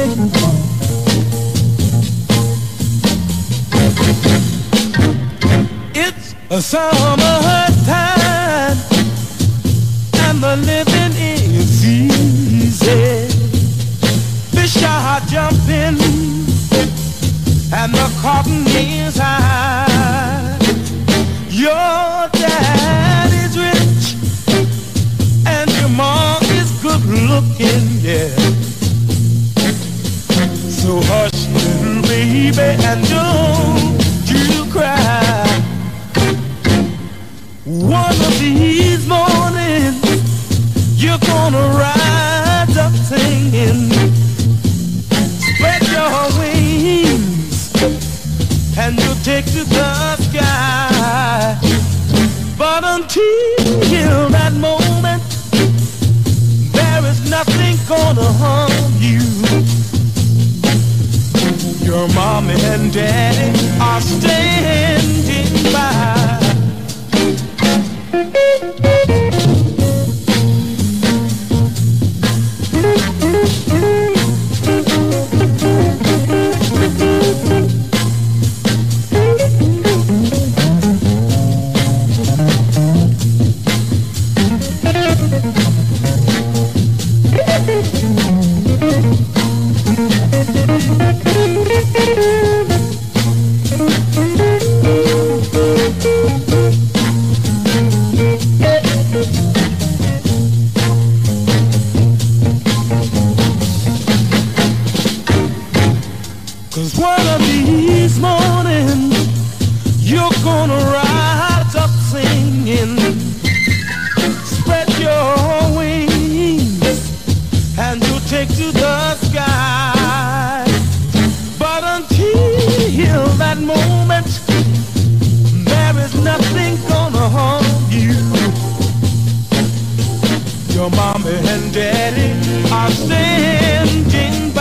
It's a summertime and the living is easy. Fish are jumping and the cotton is high. Your dad is rich and your mom is good looking, yeah. So hush, little baby, and don't you cry. One of these mornings you're gonna rise up singing. Spread your wings and you'll take to the sky. But until that moment, there is nothing gonna harm you. Your mommy and daddy are standing by. Cause one of these mornings you're gonna rise up singing. Spread your wings and you'll take to the sky. But until that moment, there is nothing gonna harm you. Your mommy and daddy are standing